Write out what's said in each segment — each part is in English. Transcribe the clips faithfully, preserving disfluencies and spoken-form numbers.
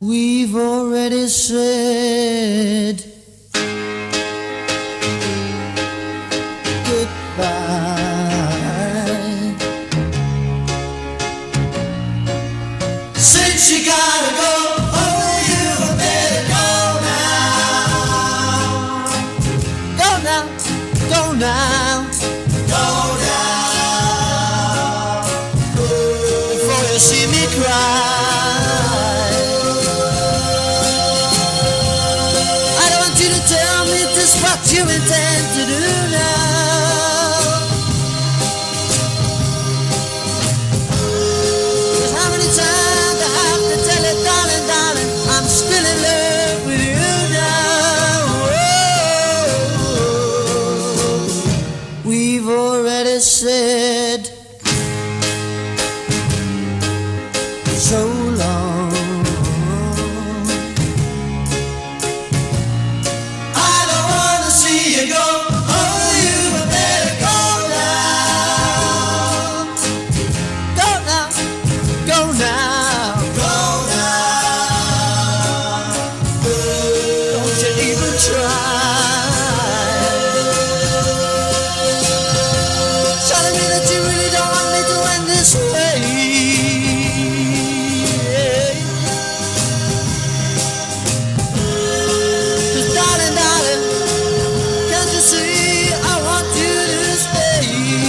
We've already said goodbye. Since you gotta go, oh, you better go now. Go now, go now, go now. Before you see me cry. Tell me just what you intend to do now. 'Cause how many times I have to tell you, darling, darling, I'm still in love with you now. Oh, we've already said so long. Telling me that you really don't want me to end this way. Cause darling, darling, can't you see I want you to stay?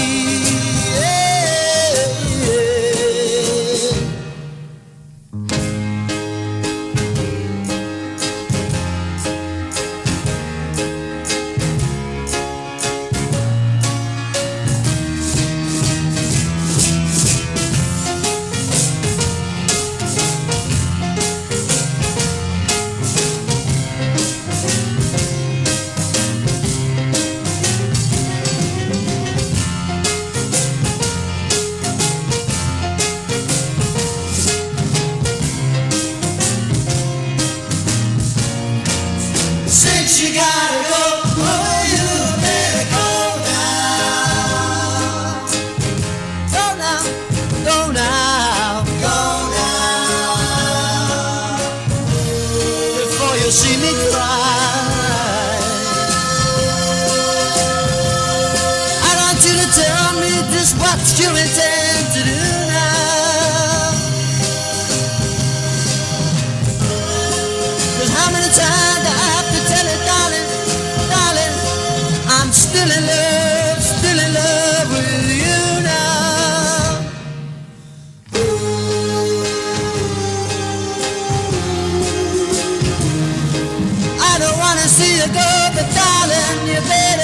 Since you gotta go, oh, you better go now. Go now, go now, go now. Before you see me cry. I want you to tell me just what you intend to do now. 'Cause how many times still in love, still in love with you now. I don't wanna see you go, but darling, you better